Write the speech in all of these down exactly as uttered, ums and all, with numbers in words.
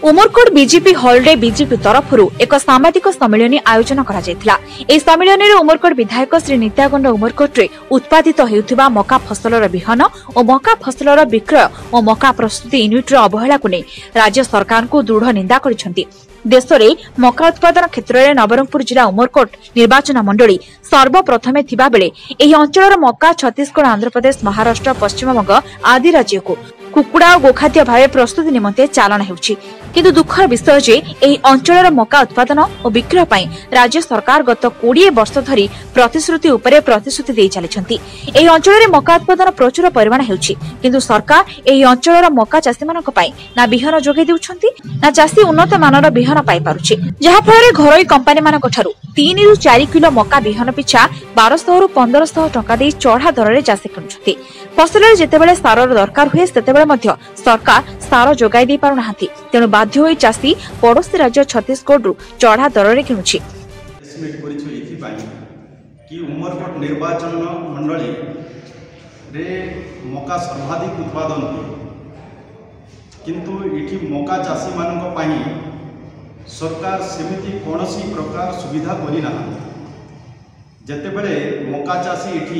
Umarkot BJP hall रे BJP तरफ एक सामाजिक सम्मेलन आयोजन करा जायतिला। एही सम्मेलन रे उमरकोट विधायक श्री नित्यागंड उमरकोट रे उत्पादित हेउथिबा मका फसलर बिहन और मका फसलर विक्रय और मका प्रस्तुति यूनिट रो अवहेला को नै राज्य सरकार को दृढ़ निंदा करिसेंती। देश में मका उत्पादन क्षेत्र में नवरंगपुर जिला उमरकोट निर्वाचन मंडली सर्वप्रथमे थिबा बेले एही अंचलर मका छत्तीसगढ़ आंध्र प्रदेश महाराष्ट्र पश्चिम बंग आदि राज्य को कुकुड़ा और गोखाद्य भाव प्रस्तुति निमंते चालन हेउछि। किंतु दुखर विषय जे एही अंचलर मका उत्पादन और विक्रय पई राज्य सरकार गत बीस वर्ष धरी प्रतिश्रुति उपरे प्रतिश्रुति देई चलिछंती। एही अंचलरे मका उत्पादन प्रचुर परिमाण हेउछि, किंतु सरकार एही अंचलर मका चाषी मानक पई ना बिहन जोगे देउछंती ना चाषी उन्नत मानर बिहन पाई पारुछि, जहा फଳରେ घरोई कंपनी मानक ठारू तीन रु चार किलो मका बिहन पिछा बारह सौ रु पंद्रह सौ टका देई चढ़ा दर रे चाषी किनुछंती। फसलरे जेतेबेले सारर दरकार हुए सेतेबेले मध्य सरकार सार जोगाई दे पारु नाहंती, तेणु बाध्य होई चाषी पड़ोसी राज्य छत्तीसगढ़ रु चढ़ा दर रे किनुछि। कि उमरकोट निर्वाचन मंडली रे मका सर्वाधिक उत्पादन किंतु इठी मका चाषी मानक पाई सरकार सेमिति कोनोसी प्रकार सुविधा करि ना। जेतेबेले मका चाषी इठी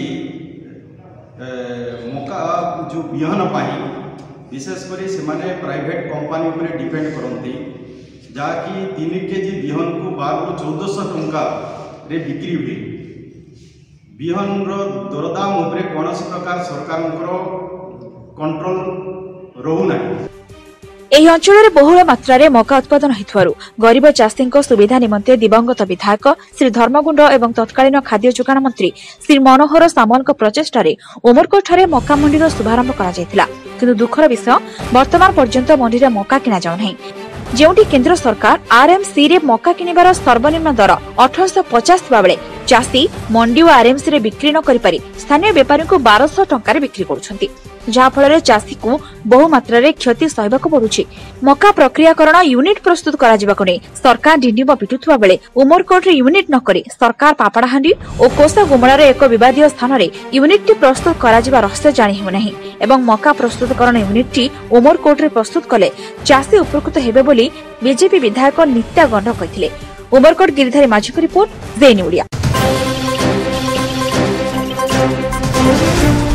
मका जो बिहन पाई विशेषकर से माने प्राइवेट कंपनी पर डिपेंड करती, जहाँकि तीन केजी बिहन को बारह रु चौदह सौ टंका रे बिक्री हुए। बिहन दरदाम उपरे कौन प्रकार सरकार कंट्रोल रोना। एही अंचल बहुल मात्रा मका उत्पादन हेतुवारु गरीब चाषी सुविधा निमंते दिवंगत विधायक श्री धर्मगुंड एवं तत्कालीन खाद्य जोगाण मंत्री श्री मनोहर सामल प्रचेष्टा उमरकोट मका मंडी शुभारंभ करा जायतिला। किंतु दुखर विषय वर्तमान पर्यंत मंडी में मका किना जाउ नहीं, जेउठी केंद्र सरकार आरएमसी रे मका किनिबार सर्वनिम्न दर अठारह सौ पचास थिबा बेले चाषी मंडी और आरएमसी रे बिक्री न करि पारि स्थानीय व्यापारी को बारह सौ टंका रे बिक्री करुछंती, जहा फଳରେ चाषी को बहु मात्रा रे क्षति सहबाक पड़ुछि। मका प्रक्रियाकरण यूनिट प्रस्तुत करा जिबाको नै सरकार डिंडिब पिटुथुवा बेले उमरकोट रे यूनिट न करी सरकार पापड़ाहांडी और कोसा गुमड़ा रे एक विवादीय स्थान रे यूनिट टी प्रस्तुत करा जिबा रहस्य जानि हेउ नाही एवं मका प्रस्तुतकरण यूनिट टी उमरकोट रे प्रस्तुत कले चाषी उपकृत हेबे बोली बीजेपी विधायक नित्यागंड कहिथिले। उमरकोट गिरिधारी माझी को रिपोर्ट जेएनई ओडिया।